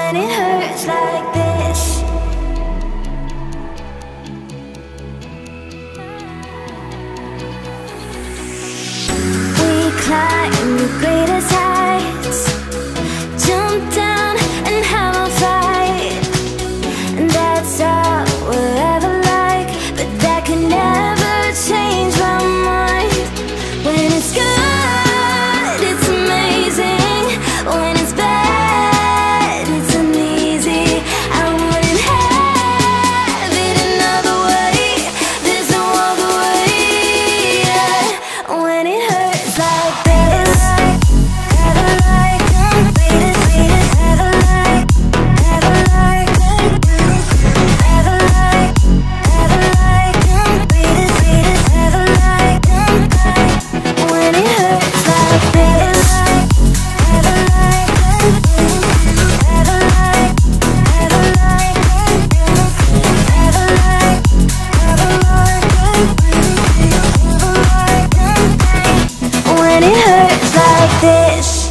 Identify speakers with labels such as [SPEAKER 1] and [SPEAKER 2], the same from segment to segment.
[SPEAKER 1] when it hurts like this. We climb the greatest heights, jump down and have a fight, and that's all we'll ever like. But that can never change my mind. When it's good, it's amazing. When it's bad, it's uneasy. I wouldn't have it another way. There's no other way. Yeah. When it hurts like this, ever like, ever like, ever like, ever like, ever like, ever like. When it hurts like this, ever like, ever like, ever like, ever like, ever like. When it hurts like this,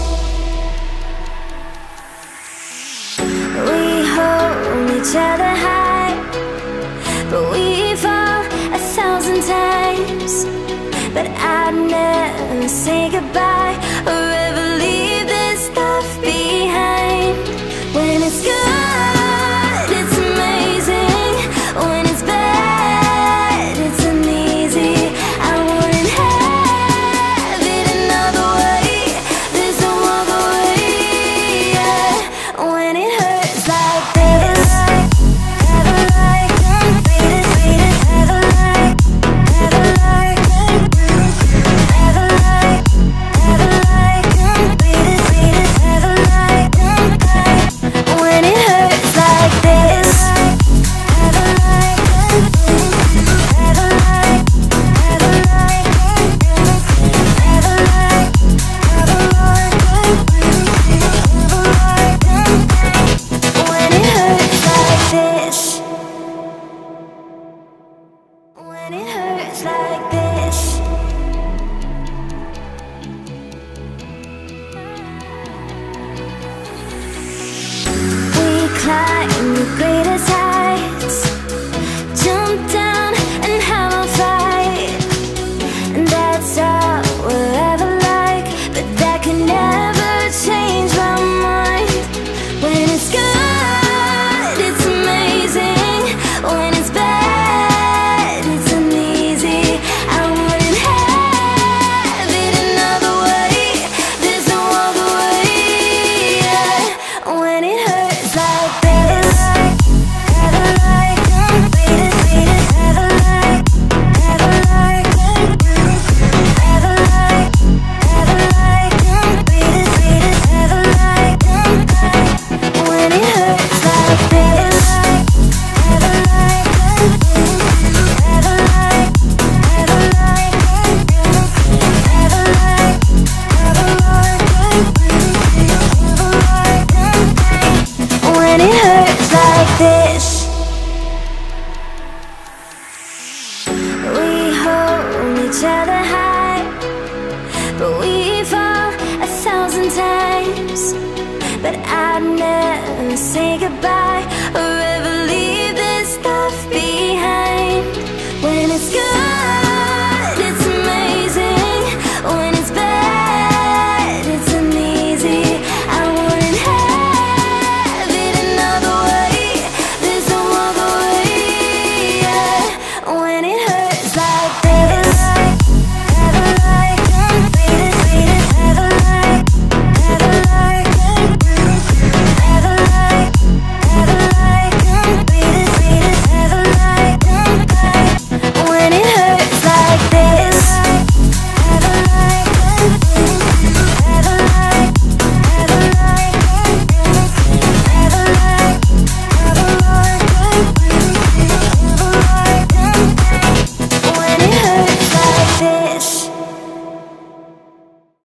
[SPEAKER 1] we hold each other high, but we fall 1,000 times. But I'd never say goodbye or ever leave this stuff behind. When it's good, it's amazing. When it's bad, it's uneasy. I wouldn't have it another way. There's no other way. Yeah. When it hurts like this, ever like, ever like, ever like, ever like, ever like, ever like. When it hurts like this, ever like, ever like, ever like, ever like, ever like. When it hurts like this, when it hurts like this. We climb the greatest heights, jump down and have a fight, and that's all we'll ever like. But that can never change my mind. When it's good, it's amazing. When it's bad, it's uneasy. I wouldn't have it another way. There's no other way. Yeah. When it hurts like this, ever like, ever like, ever like, ever like, ever like, ever like. When it hurts like this, ever like, ever like, ever like, ever like, ever like. When it hurts like this, we hold each other high, but we fall 1,000 times. But I'd never say goodbye or